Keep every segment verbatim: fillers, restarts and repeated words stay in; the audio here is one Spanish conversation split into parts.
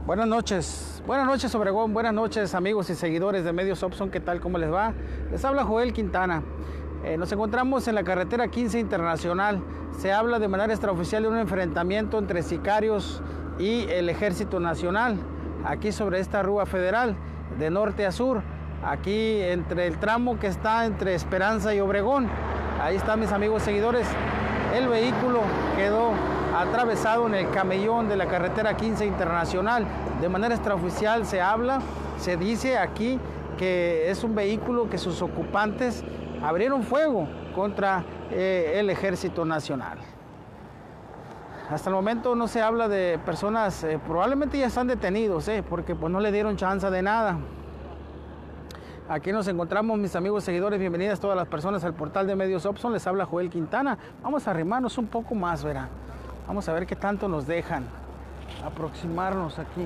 Buenas noches, buenas noches Obregón, buenas noches amigos y seguidores de Medios Opson, ¿qué tal? ¿Cómo les va? Les habla Joel Quintana. Eh, nos encontramos en la carretera quince Internacional. Se habla de manera extraoficial de un enfrentamiento entre sicarios y el Ejército Nacional, aquí sobre esta rúa federal, de norte a sur, aquí entre el tramo que está entre Esperanza y Obregón. Ahí están mis amigos seguidores. El vehículo quedó atravesado en el camellón de la carretera quince Internacional. De manera extraoficial se habla, se dice aquí que es un vehículo que sus ocupantes abrieron fuego contra eh, el Ejército Nacional. Hasta el momento no se habla de personas, eh, probablemente ya están detenidos, eh, porque pues no le dieron chance de nada. Aquí nos encontramos, mis amigos seguidores, bienvenidas todas las personas al portal de Medios Opson. Les habla Joel Quintana. Vamos a arrimarnos un poco más, verá. Vamos a ver qué tanto nos dejan aproximarnos aquí.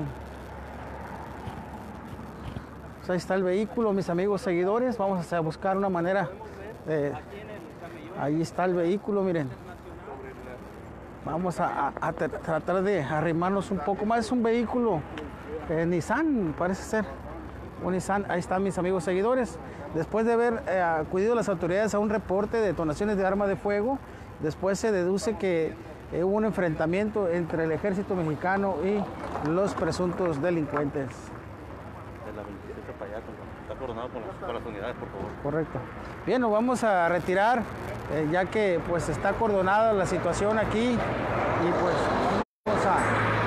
Pues ahí está el vehículo, mis amigos seguidores. Vamos a buscar una manera de... Ahí está el vehículo, miren. Vamos a, a, a tratar de arrimarnos un poco más. Es un vehículo eh, Nissan, parece ser. Un Nissan. Ahí están mis amigos seguidores. Después de haber eh, acudido las autoridades a un reporte de detonaciones de arma de fuego, después se deduce que eh, hubo un enfrentamiento entre el ejército mexicano y los presuntos delincuentes. De la veintisiete para allá, está coordinado con las, con las unidades, por favor. Correcto. Bien, nos vamos a retirar, eh, ya que pues está acordonada la situación aquí y pues vamos a...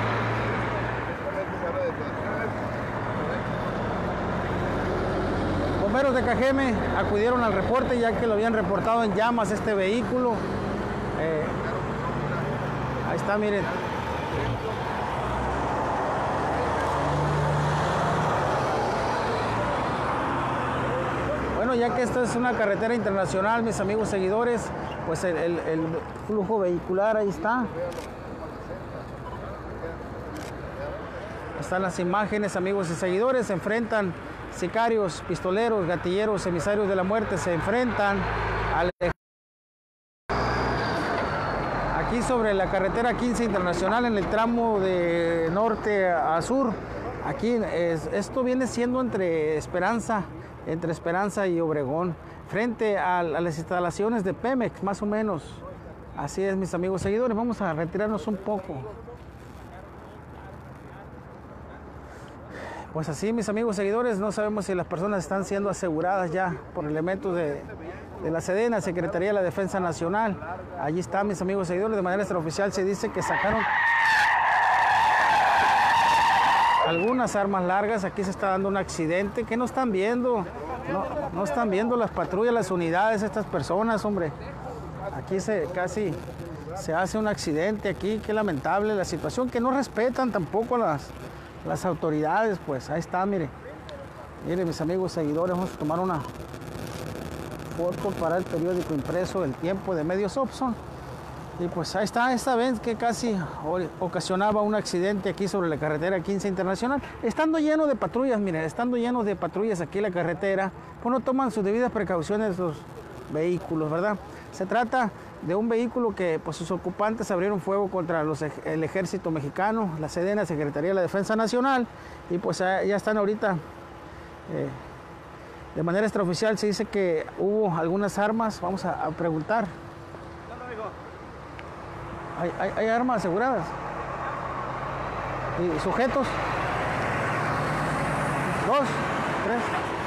Bomberos de Cajeme acudieron al reporte ya que lo habían reportado en llamas este vehículo. Eh, ahí está, miren. Bueno, ya que esto es una carretera internacional, mis amigos seguidores, pues el, el, el flujo vehicular ahí está. Están las imágenes, amigos y seguidores. Se enfrentan sicarios, pistoleros, gatilleros, emisarios de la muerte, se enfrentan al... Aquí sobre la carretera quince Internacional, en el tramo de norte a sur. Aquí es, esto viene siendo entre Esperanza, entre Esperanza y Obregón, frente a, a las instalaciones de Pemex, más o menos. Así es, mis amigos seguidores. Vamos a retirarnos un poco. Pues así, mis amigos seguidores, no sabemos si las personas están siendo aseguradas ya por elementos de, de la Sedena, Secretaría de la Defensa Nacional. Allí está, mis amigos seguidores. De manera extraoficial se dice que sacaron algunas armas largas. Aquí se está dando un accidente. ¿Qué no están viendo? No, no están viendo las patrullas, las unidades, estas personas, hombre. Aquí se casi se hace un accidente aquí. Qué lamentable la situación, que no respetan tampoco las... las autoridades. Pues ahí está, mire. Mire, mis amigos seguidores, vamos a tomar una foto para el periódico impreso El Tiempo de Medios Opson. Y pues ahí está, esta vez que casi ocasionaba un accidente aquí sobre la carretera quince Internacional. Estando lleno de patrullas, miren, estando lleno de patrullas aquí en la carretera, pues no toman sus debidas precauciones los vehículos, ¿verdad? Se trata de un vehículo que pues sus ocupantes abrieron fuego contra los, el ejército mexicano, la Sedena, Secretaría de la Defensa Nacional, y pues ya están ahorita, eh, de manera extraoficial se dice que hubo algunas armas. Vamos a, a preguntar. ¿Hay, hay, hay armas aseguradas? ¿Y sujetos? ¿Dos? ¿Tres?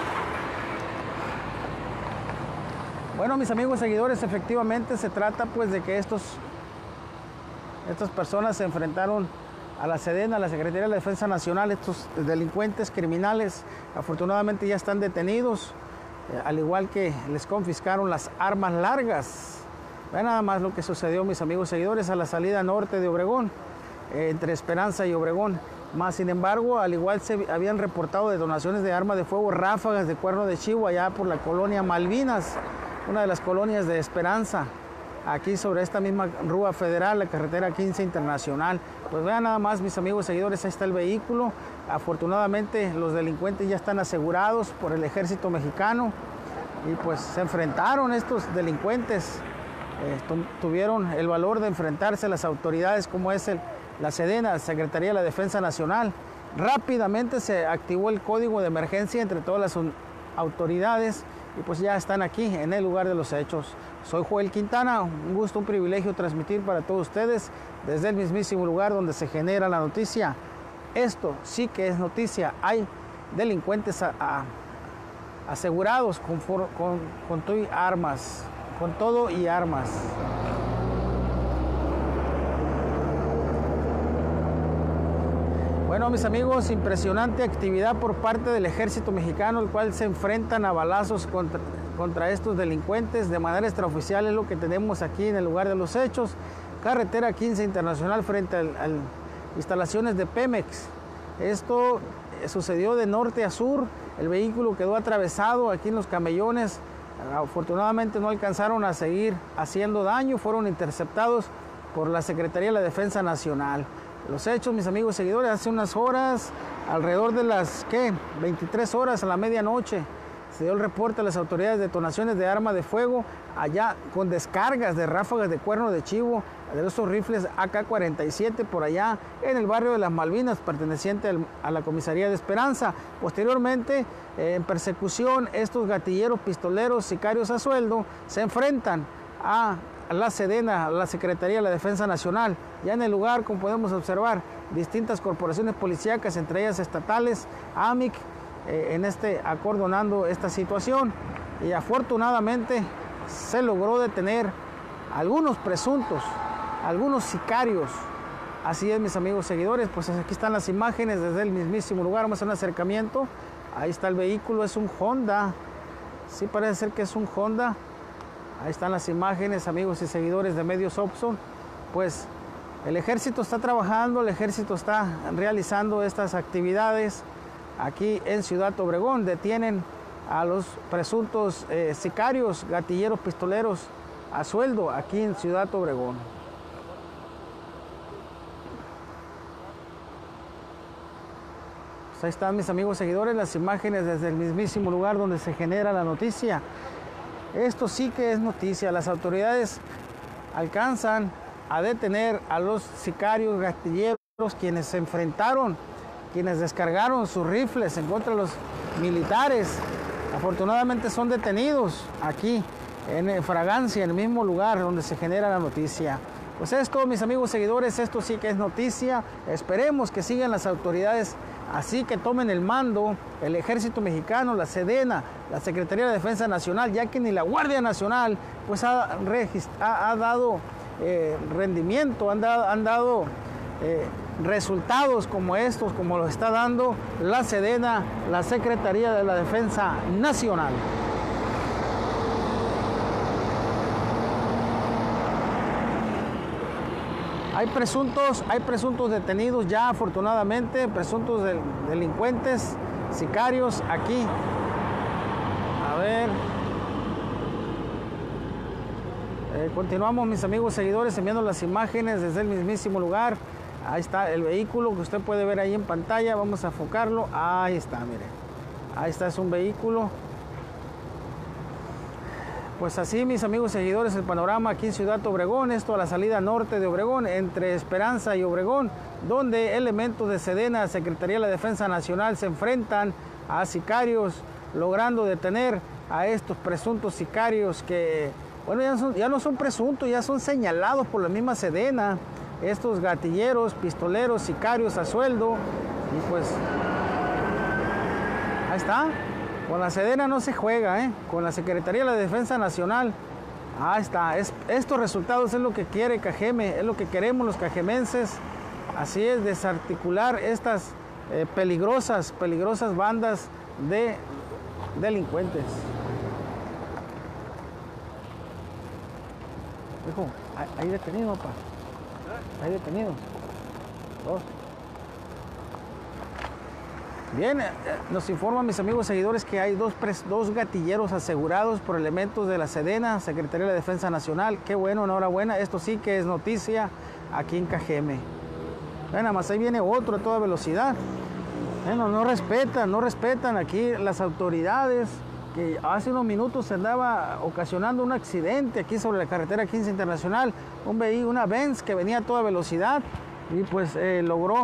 Bueno, mis amigos seguidores, efectivamente se trata pues de que estos, estas personas se enfrentaron a la Sedena, a la Secretaría de la Defensa Nacional. Estos delincuentes criminales afortunadamente ya están detenidos, eh, al igual que les confiscaron las armas largas. Vean nada más lo que sucedió, mis amigos seguidores, a la salida norte de Obregón, eh, entre Esperanza y Obregón. Más sin embargo, al igual se habían reportado detonaciones de armas de fuego, ráfagas de cuerno de chivo allá por la colonia Malvinas, una de las colonias de Esperanza, aquí sobre esta misma rúa federal, la carretera quince Internacional. Pues vean nada más, mis amigos seguidores, ahí está el vehículo. Afortunadamente los delincuentes ya están asegurados por el ejército mexicano y pues se enfrentaron estos delincuentes. Eh, tuvieron el valor de enfrentarse a las autoridades como es el, la Sedena, Secretaría de la Defensa Nacional, rápidamente se activó el código de emergencia entre todas las autoridades y pues ya están aquí en el lugar de los hechos. Soy Joel Quintana, un gusto, un privilegio transmitir para todos ustedes desde el mismísimo lugar donde se genera la noticia. Esto sí que es noticia. Hay delincuentes a, a, asegurados con, con, con todo y armas, con todo y armas. Bueno, mis amigos, impresionante actividad por parte del ejército mexicano, el cual se enfrentan a balazos contra, contra estos delincuentes de manera extraoficial. Es lo que tenemos aquí en el lugar de los hechos. Carretera quince Internacional frente a las instalaciones de Pemex. Esto sucedió de norte a sur. El vehículo quedó atravesado aquí en los camellones. Afortunadamente no alcanzaron a seguir haciendo daño. Fueron interceptados por la Secretaría de la Defensa Nacional. Los hechos, mis amigos seguidores, hace unas horas, alrededor de las, ¿qué? veintitrés horas a la medianoche, se dio el reporte a las autoridades de detonaciones de arma de fuego allá con descargas de ráfagas de cuerno de chivo de esos rifles A K cuarenta y siete por allá en el barrio de Las Malvinas, perteneciente al, a la comisaría de Esperanza. Posteriormente, eh, en persecución, estos gatilleros, pistoleros, sicarios a sueldo se enfrentan a la Sedena, a la Secretaría de la Defensa Nacional. Ya en el lugar, como podemos observar, distintas corporaciones policíacas, entre ellas estatales, A M I C, eh, en este acordonando esta situación. Y afortunadamente se logró detener algunos presuntos, algunos sicarios. Así es, mis amigos seguidores, pues aquí están las imágenes desde el mismísimo lugar. Vamos a hacer un acercamiento. Ahí está el vehículo, es un Honda. Sí, parece ser que es un Honda. Ahí están las imágenes, amigos y seguidores de Medios Opson. Pues el ejército está trabajando, el ejército está realizando estas actividades aquí en Ciudad Obregón. Detienen a los presuntos eh, sicarios, gatilleros, pistoleros a sueldo aquí en Ciudad Obregón. Pues ahí están, mis amigos seguidores, las imágenes desde el mismísimo lugar donde se genera la noticia. Esto sí que es noticia. Las autoridades alcanzan a detener a los sicarios gatilleros, quienes se enfrentaron, quienes descargaron sus rifles en contra de los militares. Afortunadamente son detenidos aquí en Fragancia, en el mismo lugar donde se genera la noticia. Pues esto, mis amigos seguidores, esto sí que es noticia. Esperemos que sigan las autoridades así, que tomen el mando el ejército mexicano, la Sedena, la Secretaría de Defensa Nacional, ya que ni la Guardia Nacional pues ha, ha, ha dado eh, rendimiento, han dado, han dado eh, resultados como estos, como los está dando la Sedena, la Secretaría de la Defensa Nacional. Hay presuntos, hay presuntos detenidos ya, afortunadamente, presuntos del, delincuentes, sicarios aquí. A ver. Eh, continuamos, mis amigos seguidores, enviando las imágenes desde el mismísimo lugar. Ahí está el vehículo que usted puede ver ahí en pantalla. Vamos a enfocarlo. Ahí está, mire. Ahí está, es un vehículo. Pues así, mis amigos seguidores, el panorama aquí en Ciudad Obregón, esto a la salida norte de Obregón, entre Esperanza y Obregón, donde elementos de Sedena, Secretaría de la Defensa Nacional, se enfrentan a sicarios, logrando detener a estos presuntos sicarios que, bueno, ya, son, ya no son presuntos, ya son señalados por la misma Sedena, estos gatilleros, pistoleros, sicarios a sueldo, y pues, ahí está. Con la Sedena no se juega, ¿eh? Con la Secretaría de la Defensa Nacional. Ahí está. Es, estos resultados es lo que quiere Cajeme, es lo que queremos los cajemenses. Así es, desarticular estas eh, peligrosas, peligrosas bandas de delincuentes. Hijo, hay, hay detenido, papá. Hay detenido. Dos. Bien, nos informan mis amigos seguidores que hay dos, dos gatilleros asegurados por elementos de la Sedena, Secretaría de la Defensa Nacional. Qué bueno, enhorabuena. Esto sí que es noticia aquí en Cajeme. Bueno, más ahí viene otro a toda velocidad. Bueno, no respetan, no respetan aquí las autoridades, que hace unos minutos se andaba ocasionando un accidente aquí sobre la carretera quince Internacional. Un vehículo, una Benz que venía a toda velocidad y pues eh, logró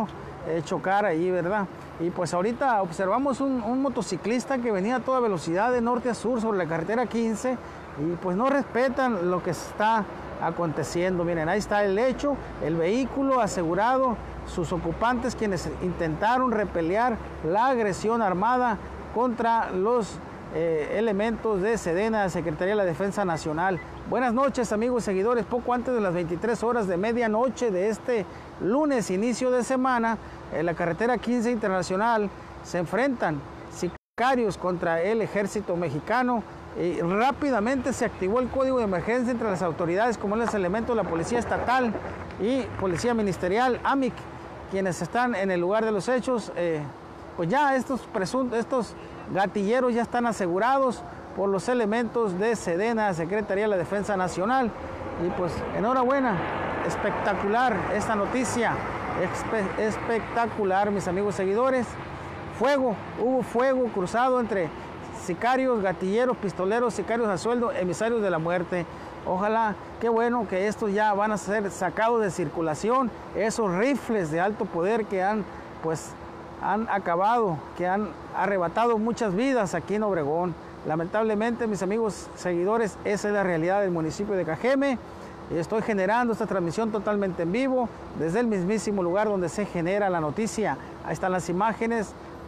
eh, chocar ahí, ¿verdad? Y pues ahorita observamos un, un motociclista que venía a toda velocidad de norte a sur sobre la carretera quince y pues no respetan lo que está aconteciendo. Miren, ahí está el hecho, el vehículo asegurado, sus ocupantes quienes intentaron repelear la agresión armada contra los eh, elementos de Sedena, Secretaría de la Defensa Nacional. Buenas noches, amigos y seguidores. Poco antes de las veintitrés horas de medianoche de este lunes, inicio de semana, en la carretera quince Internacional se enfrentan sicarios contra el ejército mexicano. Y rápidamente se activó el código de emergencia entre las autoridades, como los elementos de la Policía Estatal y Policía Ministerial, A M I C, quienes están en el lugar de los hechos. Eh, pues ya estos presuntos, estos gatilleros ya están asegurados por los elementos de Sedena, Secretaría de la Defensa Nacional. Y pues enhorabuena, espectacular esta noticia, espe espectacular, mis amigos seguidores. Fuego, hubo fuego cruzado entre sicarios, gatilleros, pistoleros, sicarios a sueldo, emisarios de la muerte. Ojalá, qué bueno que estos ya van a ser sacados de circulación, esos rifles de alto poder que han, pues, han acabado, que han arrebatado muchas vidas aquí en Obregón. Lamentablemente, mis amigos seguidores, esa es la realidad del municipio de Cajeme. Y estoy generando esta transmisión totalmente en vivo desde el mismísimo lugar donde se genera la noticia. Ahí están las imágenes.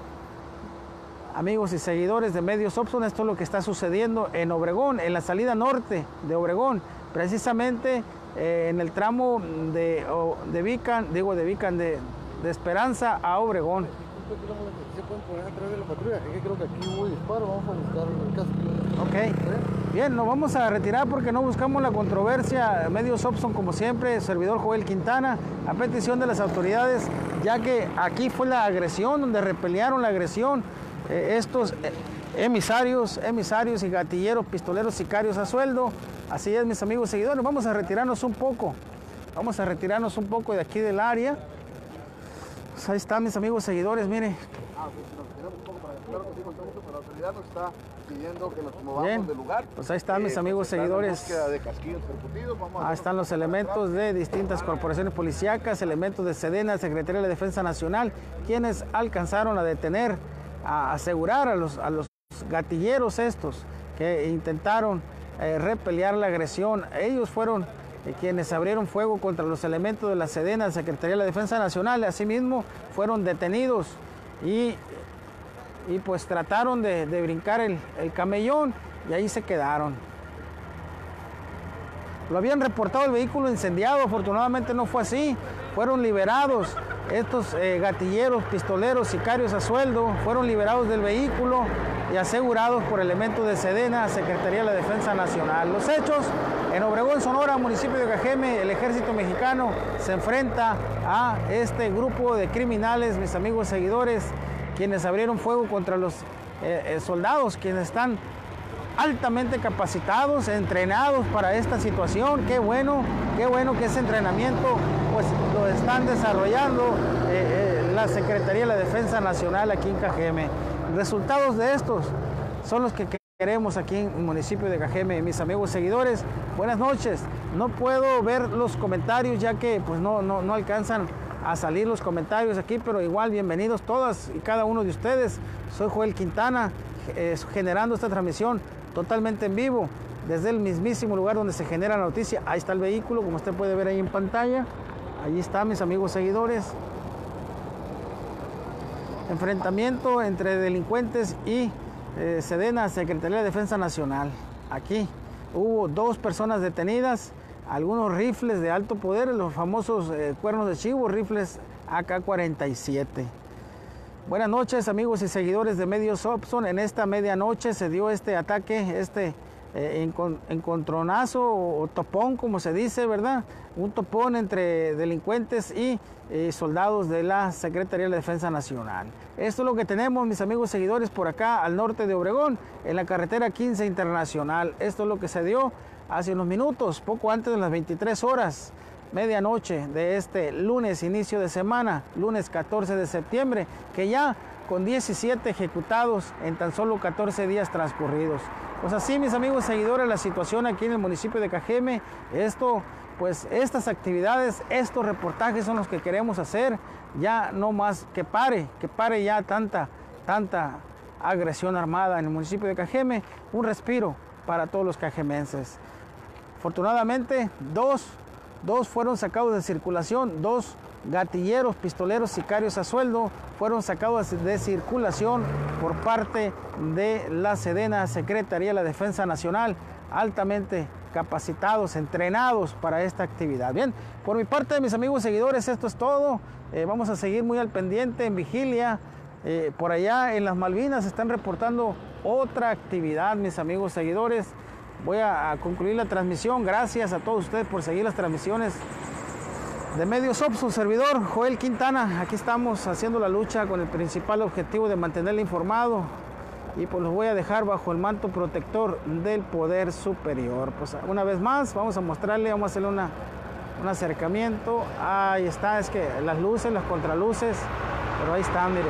Amigos y seguidores de Medios Opson, esto es lo que está sucediendo en Obregón, en la salida norte de Obregón, precisamente eh, en el tramo de, oh, de Vican, digo de Vican, de, de Esperanza a Obregón. ¿Se pueden poner atrás de la patrulla? Es que creo que aquí hubo disparo, vamos a buscar el caso. Ok, bien, nos vamos a retirar porque no buscamos la controversia. Medios Opson, como siempre, servidor Joel Quintana, a petición de las autoridades, ya que aquí fue la agresión, donde repelearon la agresión. Eh, estos eh, emisarios, emisarios y gatilleros, pistoleros, sicarios a sueldo. Así es, mis amigos seguidores, vamos a retirarnos un poco, vamos a retirarnos un poco de aquí del área. Pues ahí están, mis amigos seguidores, mire. Ah, pues si nos retiramos un poco para claro que sí, con todo gusto, pero la autoridad nos está pidiendo que nos movamos Bien, del lugar. pues ahí están, mis Eh, amigos pues está en seguidores. búsqueda de casquillos percutidos. Vamos a Ahí están los elementos de distintas corporaciones policíacas, elementos de Sedena, Secretaría de la Defensa Nacional, quienes alcanzaron a detener, a asegurar a los, a los gatilleros estos que intentaron eh, repelear la agresión. Ellos fueron eh, quienes abrieron fuego contra los elementos de la Sedena, Secretaría de la Defensa Nacional. Asimismo, fueron detenidos y, y pues trataron de, de brincar el, el camellón y ahí se quedaron. Lo habían reportado el vehículo incendiado, afortunadamente no fue así. Fueron liberados estos eh, gatilleros, pistoleros, sicarios a sueldo, fueron liberados del vehículo y asegurados por elementos de Sedena, Secretaría de la Defensa Nacional. Los hechos en Obregón, Sonora, municipio de Cajeme, el ejército mexicano se enfrenta a este grupo de criminales, mis amigos seguidores, quienes abrieron fuego contra los eh, eh, soldados, quienes están altamente capacitados, entrenados para esta situación. Qué bueno, qué bueno que ese entrenamiento pues lo están desarrollando eh, eh, la Secretaría de la Defensa Nacional aquí en Cajeme. Resultados de estos son los que queremos aquí en el municipio de Cajeme. Mis amigos seguidores, buenas noches. No puedo ver los comentarios ya que pues no, no, no alcanzan a salir los comentarios aquí, pero igual bienvenidos todas y cada uno de ustedes. Soy Joel Quintana, eh, generando esta transmisión totalmente en vivo desde el mismísimo lugar donde se genera la noticia. Ahí está el vehículo, como usted puede ver ahí en pantalla. Allí está, mis amigos seguidores. Enfrentamiento entre delincuentes y eh, Sedena, Secretaría de Defensa Nacional. Aquí hubo dos personas detenidas, algunos rifles de alto poder, los famosos eh, cuernos de chivo, rifles A K cuarenta y siete. Buenas noches, amigos y seguidores de Medios Opson. En esta medianoche se dio este ataque, este eh, encontronazo o, o topón, como se dice, ¿verdad? Un topón entre delincuentes y eh, soldados de la Secretaría de la Defensa Nacional. Esto es lo que tenemos, mis amigos seguidores, por acá al norte de Obregón, en la carretera quince Internacional. Esto es lo que se dio hace unos minutos, poco antes de las veintitrés horas. Medianoche de este lunes, inicio de semana, lunes catorce de septiembre, que ya con diecisiete ejecutados en tan solo catorce días transcurridos. Pues así, mis amigos seguidores, la situación aquí en el municipio de Cajeme, esto pues estas actividades, estos reportajes son los que queremos hacer. Ya no más, que pare, que pare ya tanta, tanta agresión armada en el municipio de Cajeme. Un respiro para todos los cajemenses. Afortunadamente, dos, dos fueron sacados de circulación, dos gatilleros, pistoleros, sicarios a sueldo fueron sacados de circulación por parte de la Sedena, Secretaría de la Defensa Nacional, altamente capacitados, entrenados para esta actividad. Bien, por mi parte, mis amigos seguidores, esto es todo. Eh, vamos a seguir muy al pendiente en vigilia. Eh, por allá en las Malvinas están reportando otra actividad, mis amigos seguidores. Voy a, a concluir la transmisión. Gracias a todos ustedes por seguir las transmisiones de Medios Opson, servidor Joel Quintana. Aquí estamos haciendo la lucha con el principal objetivo de mantenerle informado, y pues los voy a dejar bajo el manto protector del poder superior. Pues una vez más vamos a mostrarle, vamos a hacerle una, un acercamiento. Ahí está, es que las luces, las contraluces, pero ahí está, mire.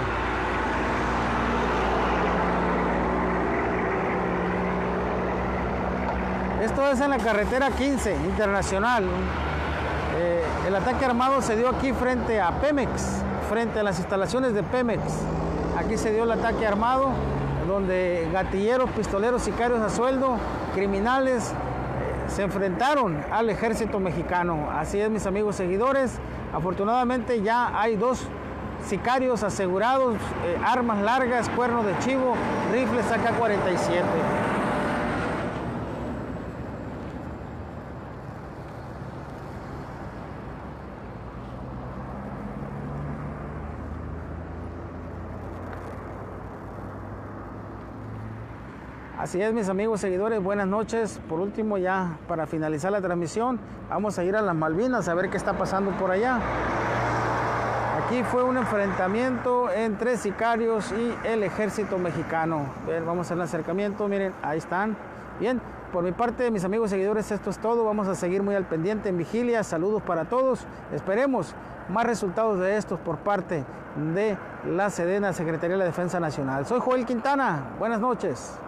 Esto es en la carretera quince internacional. Eh, el ataque armado se dio aquí frente a Pemex, frente a las instalaciones de Pemex. Aquí se dio el ataque armado, donde gatilleros, pistoleros, sicarios a sueldo, criminales, eh, se enfrentaron al ejército mexicano. Así es, mis amigos seguidores. Afortunadamente ya hay dos sicarios asegurados, eh, armas largas, cuernos de chivo, rifles A K cuarenta y siete. Así es, mis amigos seguidores, buenas noches. Por último, ya para finalizar la transmisión, vamos a ir a las Malvinas a ver qué está pasando por allá. Aquí fue un enfrentamiento entre sicarios y el ejército mexicano. Bien, vamos a hacer el acercamiento, miren, ahí están. Bien, por mi parte, mis amigos seguidores, esto es todo. Vamos a seguir muy al pendiente en vigilia. Saludos para todos. Esperemos más resultados de estos por parte de la Sedena, Secretaría de la Defensa Nacional. Soy Joel Quintana. Buenas noches.